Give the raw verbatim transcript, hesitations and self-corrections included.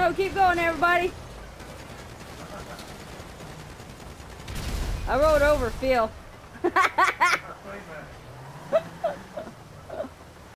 No, keep going, everybody. I rode over Phil.